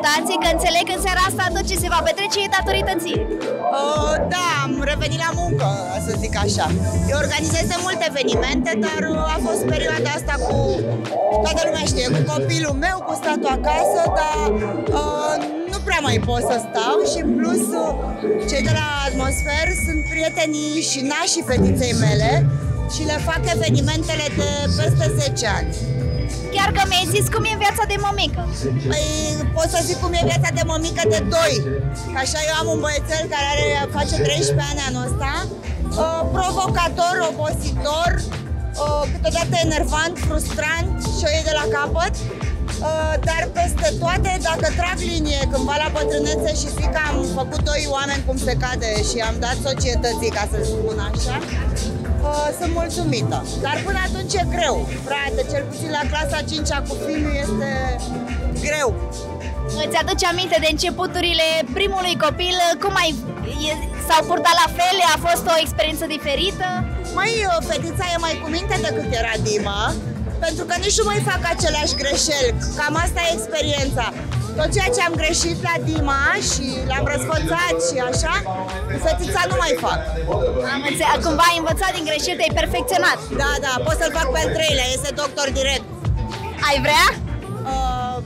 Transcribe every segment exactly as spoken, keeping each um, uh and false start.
invitație, că înțeleg că în seara asta tot ce se va petrece e datorită ție. Uh, da, am revenit la muncă, să zic așa. Eu organizez multe evenimente, dar a fost perioada asta cu, toată lumea știe, cu copilul meu, cu statul acasă, dar uh, nu prea mai pot să stau și în plus cei de la Atmosfer sunt prietenii și nașii fetiței mele și le fac evenimentele de peste zece ani. Chiar că mi-ai zis cum e viața de mămică. Păi pot să zic cum e viața de mămică de doi. Așa eu am un băiețel care are, face treisprezece ani anul ăsta, uh, provocator, obositor, uh, câteodată enervant, frustrant și o iei de la capăt. Uh, dar peste toate, dacă trag linie cândva la bătrânețe și zic că am făcut doi oameni cum se cade și am dat societății, ca să spun așa, uh, sunt mulțumită. Dar până atunci e greu, frate, cel puțin la clasa a cincea cu filmul este greu. Îți aduce aminte de începuturile primului copil? Cum ai... s-au purtat la fel? A fost o experiență diferită? Măi, fetița e mai cu minte decât era Dima, pentru că nici nu mai fac aceleași greșeli, cam asta e experiența. Tot ceea ce am greșit la Dima și l-am răsfățat și așa, fetița nu mai fac. Am înțeles, cumva ai învățat din greșeli, te-ai perfecționat. Da, da, pot să-l fac pe al treilea, este doctor direct. Ai vrea? Uh,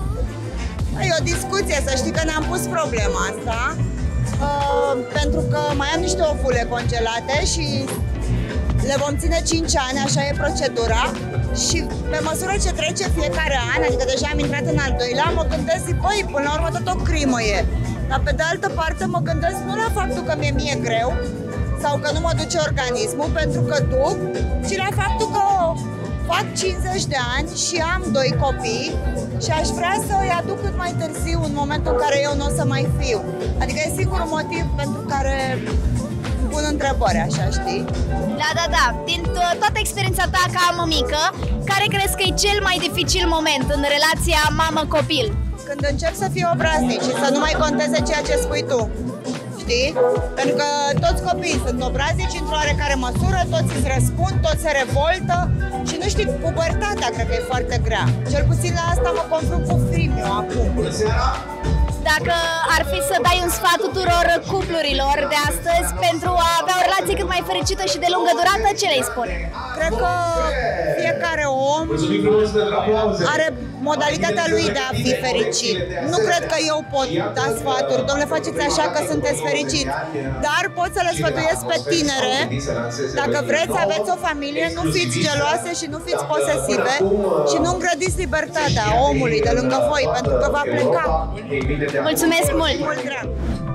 e o discuție, să știi că ne-am pus problema asta, uh, pentru că mai am niște ovule congelate și le vom ține cinci ani, așa e procedura. Și pe măsură ce trece fiecare an, adică deja am intrat în al doilea, mă gândesc, zic, băi, până la urmă tot o crimă e. Dar pe de altă parte mă gândesc nu la faptul că mi-e mie greu sau că nu mă duce organismul pentru că duc, ci la faptul că fac cincizeci de ani și am doi copii și aș vrea să îi aduc cât mai târziu, în momentul în care eu nu o să mai fiu. Adică e singurul motiv pentru care pun întrebări, așa, știi? Da, da, da. Din toată experiența ta ca mămică, care crezi că e cel mai dificil moment în relația mamă-copil? Când încep să fii obraznic și să nu mai conteze ceea ce spui tu. Știi? Pentru că toți copiii sunt obraznici într-o oarecare măsură, toți îți răspund, toți se revoltă și nu știi, pubertatea cred că e foarte grea. Cel puțin la asta mă confrunt cu Frimiu acum. Dacă ar fi să dai un sfat tuturor cuplurilor de astăzi pentru a avea o relație cât mai fericită și de lungă durată, ce le-ai spune? Cred că fiecare om are modalitatea lui de a fi fericit. Nu cred că eu pot da sfaturi, domnule, faceți așa că sunteți fericiți, dar pot să le sfătuiesc pe tinere, dacă vreți să aveți o familie, nu fiți geloase și nu fiți posesive și nu îngrădiți libertatea omului de lângă voi, pentru că va pleca. Mulțumesc mult! Mult drag!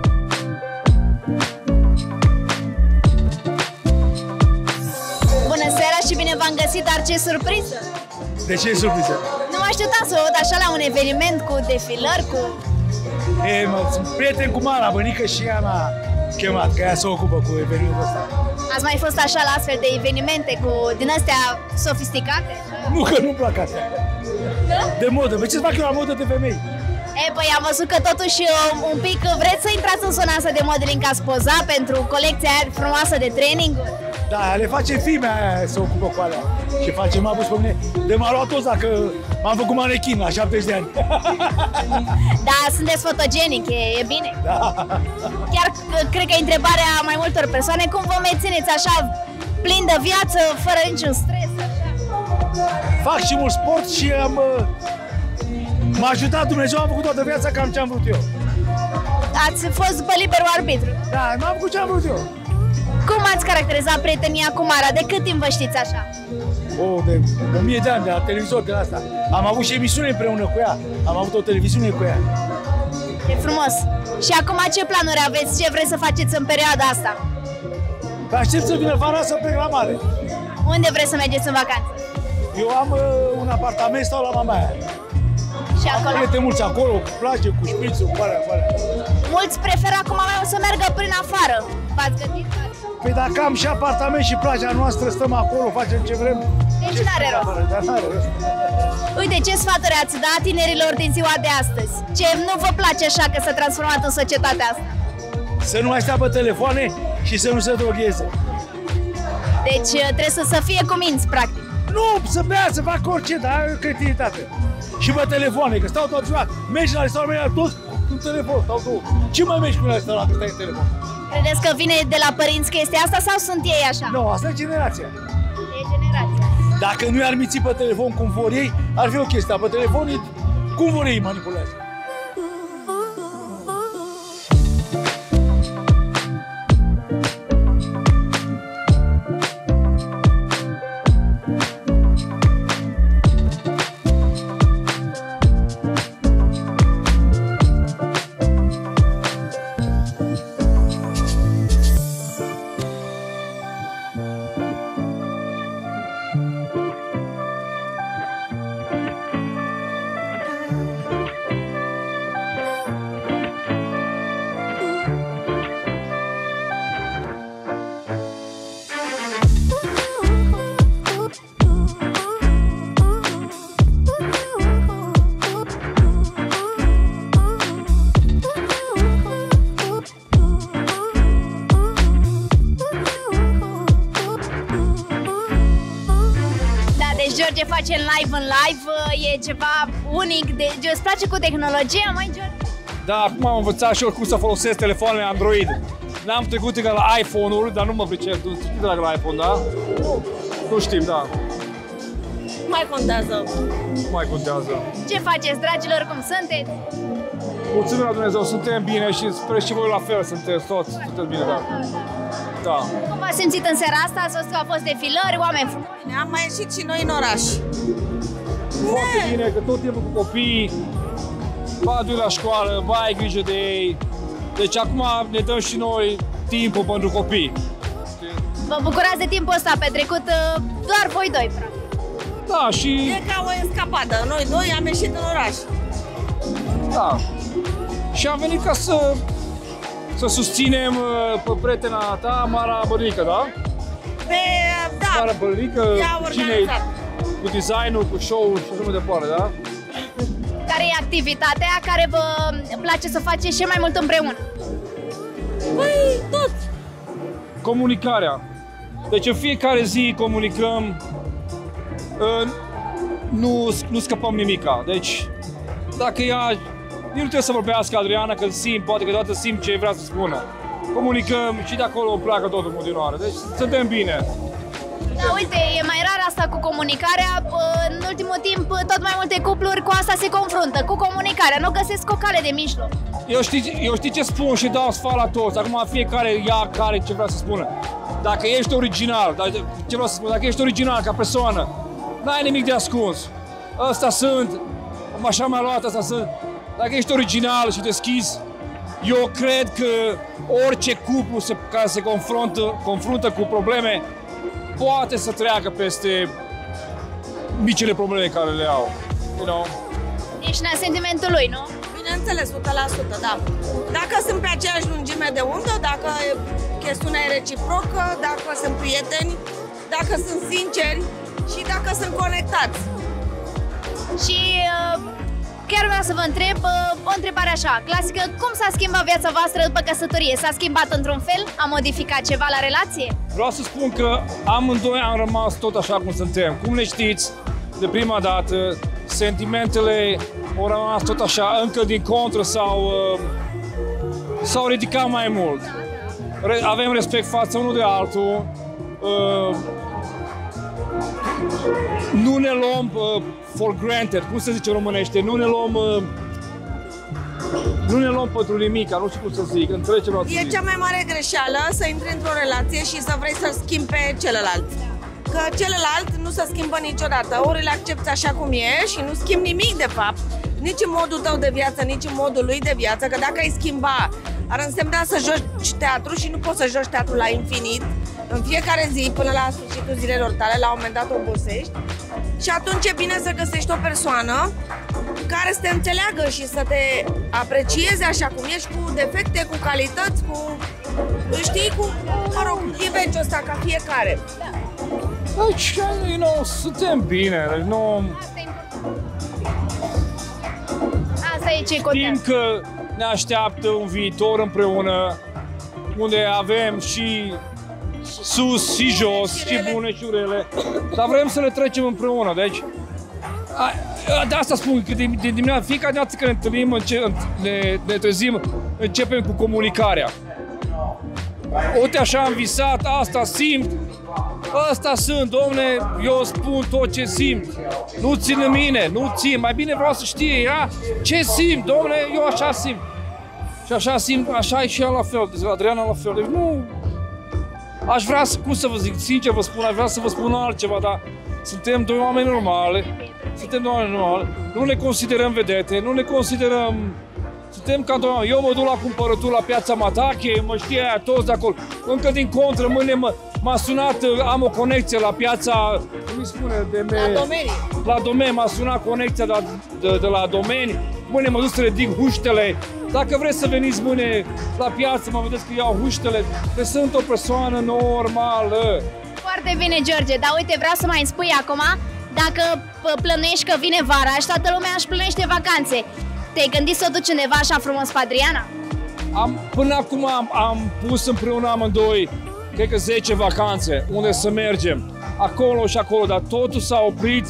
Bună seara și bine v-am găsit, dar ce surpriză! De ce e surpriză? Nu mă așteptam să vă văd așa la un eveniment cu defilări, cu... E, mă, sunt prieten cu Mara, bănică, și ea m-a chemat, că ea se ocupă cu evenimentul ăsta. Ați mai fost așa la astfel de evenimente cu din astea sofisticate? Nu, că nu-mi plac astea. Da? De modă, pe ce să fac eu la modă de femei? E, păi am văzut că totuși un pic vreți să intrați în zona asta de modeling, ca să poza pentru colecția aia frumoasă de training. Da, le face fimea aia, se ocupă cu alea. Și face, m-a pus pe mine, de m-a luat toți dacă m-am făcut manechin la șaptezeci de ani. Da, sunteți fotogenic, e, e bine. Da. Chiar cred că e întrebarea mai multor persoane, cum vă mențineți așa plin de viață, fără niciun stres? Așa? Fac și mult sport și am... M-a ajutat Dumnezeu, am făcut toată viața cam ce am vrut eu. Ați fost după liberul arbitru? Da, m-am făcut ce am vrut eu. Cum ați caracterizat prietenia cu Mara? De cât timp vă știți așa? O, de o mie de ani, de la televizor, de la asta. Am avut și emisiune împreună cu ea. Am avut o televiziune cu ea. E frumos. Și acum ce planuri aveți? Ce vreți să faceți în perioada asta? Păi aștept să vină vara să plec la mare. Unde vreți să mergeți în vacanță? Eu am uh, un apartament, stau la mama aia. Și acolo? Am mulți acolo, cu plage, cu șprițul, cu alea, cu alea. Mulți preferă acum să meargă prin afară. V-ați gândit? Păi dacă am și apartament și plaja noastră, stăm acolo, facem ce vrem. Deci n-are rost. Dar n-are rost. Uite, ce sfaturi ați dat tinerilor din ziua de astăzi? Ce nu vă place așa că s-a transformat în societatea asta? Să nu mai stea pe telefoane și să nu se drogheze. Deci trebuie să, să fie cuminți, practic. Nu, să bea, să facă orice, dar cretinitate. Și pe telefoane, că stau tot ziua, mergi la restaurant, toți un telefon sau două. Ce mai mergi cu asta la cât ai în telefon? Credeți că vine de la părinți chestia asta sau sunt ei așa? Nu, asta e generația. E generația. Dacă nu i-ar miți pe telefon cum vor ei, ar fi o chestie. Pe telefon e cum vor ei manipulează. George face în live în live, e ceva unic, de, îți place cu tehnologia, mai George? Da, acum am învățat și eu cum să folosesc telefoanele Android. N-am trecut încă la iPhone-uri, dar nu mă pricep. Tu știi de la iPhone, da? Nu. Nu știm, da. Mai contează. Mai contează. Ce faceți, dragilor, cum sunteți? Mulțumim la Dumnezeu, suntem bine și sper și voi la fel sunteți toți, sunteți bine, da. Da. Cum v-ați simțit în seara asta? Ați văzut că au fost defilări, oameni frumoși? Am mai ieșit și noi în oraș. Foarte bine, că tot timpul cu copiii, ba du la școală, ba ai grijă de ei. Deci acum ne dăm și noi timpul pentru copii. Vă bucurați de timpul ăsta petrecut doar voi doi, practic. Da, și... E ca o escapadă. Noi doi am ieșit în oraș. Da. Și am venit ca să, să susținem pe prietena ta, Mara Bărnică, da? Pe, da. Mara Bărnică, cine cu design-ul, cu show-ul și așa mai departe, da? Care e activitatea care vă place să faceți cel mai mult împreună? Păi, tot. Comunicarea. Deci în fiecare zi comunicăm, nu, nu scăpăm nimica. Deci, dacă ea, nu trebuie să vorbească Adriana, că simt, poate că deodată simt ce vrea să spună. Comunicăm și de acolo pleacă totul în continuare. Deci, suntem bine. Da, uite, e mai rar asta cu comunicarea. În ultimul timp, tot mai multe cupluri cu asta se confruntă, cu comunicarea. Nu găsesc o cale de mijloc. Eu știi, eu știi ce spun și dau sfat la toți. Acum fiecare ia care ce vrea să spună. Dacă ești original, ce vreau să spun, dacă ești original ca persoană, n-ai nimic de ascuns. Ăsta sunt, așa mi-a luat, ăsta sunt. Dacă ești original și deschis, eu cred că orice cuplu se, care se confruntă, confruntă cu probleme poate să treacă peste micile probleme care le au. You know? Ești în sentimentul lui, nu? Bineînțeles, o sută la sută, da. Dacă sunt pe aceeași lungime de undă, dacă chestiunea e reciprocă, dacă sunt prieteni, dacă sunt sinceri și dacă sunt conectați. Și uh, chiar vreau să vă întreb uh, o întrebare așa, clasică, cum s-a schimbat viața voastră după căsătorie? S-a schimbat într-un fel? A modificat ceva la relație? Vreau să spun că amândoi am rămas tot așa cum suntem. Cum ne știți, de prima dată, sentimentele au rămas tot așa, încă din contră sau uh, s-au ridicat mai mult. Re avem respect față unul de altul. Uh, nu ne luăm uh, for granted, cum se zice în românește, nu ne luăm uh, nu ne luăm pentru nimic, nu știu cum să zic, înțelegi ce vreau să E zic. cea mai mare greșeală să intri într-o relație și să vrei să-l schimbi pe celălalt. Că celălalt nu se schimbă niciodată, ori îl accepti așa cum e și nu schimbi nimic de fapt, nici în modul tău de viață, nici în modul lui de viață, că dacă ai schimba, ar însemna să joci teatru și nu poți să joci teatru la infinit, în fiecare zi, până la sfârșitul zilelor tale, la un moment dat obosești. Și atunci e bine să găsești o persoană care să te înțeleagă și să te aprecieze așa cum ești, cu defecte, cu calități, cu, știi, cu, mă rog, ghiveciul ăsta ca fiecare. Deci, you know, suntem bine, deci nu... Asta e ce Știm contează. că ne așteaptă un viitor împreună, unde avem și sus și jos, și bune și rele, dar vrem să le trecem împreună, deci De asta spun, că de, de dimineața, fiecare dată când ne întâlnim, înce, ne, ne trezim, începem cu comunicarea. Uite, așa am visat, asta simt, ăsta sunt, domne, eu spun tot ce simt. Nu țin în mine, nu țin, mai bine vreau să știe ea ce simt, domne, eu așa simt. Și așa simt, așa e și ea la fel, deci Adriana la fel. Deci nu... Aș vrea să, cum să vă zic, sincer vă spun, aș vrea să vă spun altceva, dar suntem doi oameni normale, suntem doi oameni normale, nu ne considerăm vedete, nu ne considerăm... Suntem ca doi oameni. Eu mă duc la cumpărături la piața Matache, mă știe aia toți de acolo. Încă din contră, mâine m-a sunat, am o conexie la piața, cum îi spune, de me... La Domeni. La Domeni, m-a sunat conexia de, de, de la Domeni. Mâine mă duc să ridic huștele. Dacă vreți să veniți mâine la piață, mă vedeți că iau huștele. Deci sunt o persoană normală. Foarte bine, George, dar uite, vreau să mai spui acum, dacă plănuiești că vine vara și toată lumea își plănește vacanțe, te-ai gândit să o duci undeva așa frumos pe Adriana? Am, până acum am, am pus împreună amândoi, cred că zece vacanțe, unde să mergem. Acolo și acolo, dar totul s-a oprit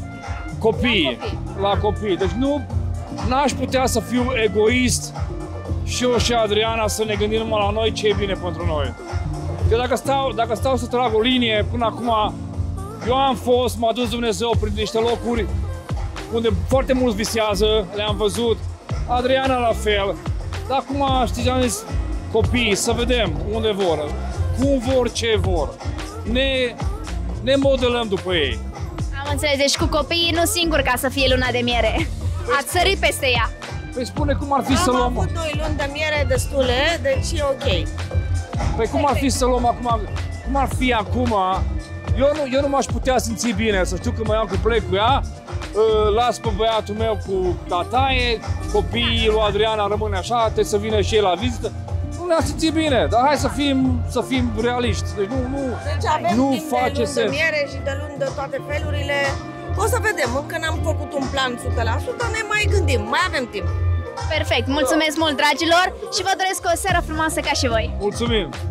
copiii, la copii. La copii. Deci nu, n-aș putea să fiu egoist și eu și Adriana să ne gândim numai la noi ce e bine pentru noi. Că dacă stau, dacă stau să trag o linie, până acum, eu am fost, m-a dus Dumnezeu prin niște locuri unde foarte mulți visează, le-am văzut, Adriana la fel. Dar acum, știți, am zis, copiii, să vedem unde vor, cum vor, ce vor. Ne, ne modelăm după ei. Am înțeles, deci cu copiii nu singur ca să fie luna de miere. Ați sărit peste ea. Păi spune cum ar fi Am să luăm... Am avut doi luni de miere destule, deci e ok. Păi cum ar fi să luăm acum, cum ar fi acum, eu nu, eu nu m-aș putea simți bine, să știu că mă iau cu plec cu ea, las pe băiatul meu cu tataie, copiii lui Adriana rămâne așa, trebuie să vină și el la vizită. Nu ne-am simțit bine, dar hai să fim, să fim realiști. Deci nu, nu, deci avem nu timp face de luni sens. de miere și de luni de toate felurile. O să vedem, încă n-am făcut un plan o sută la sută, ne mai gândim, mai avem timp. Perfect, mulțumesc mult, dragilor, și vă doresc o seară frumoasă ca și voi. Mulțumim!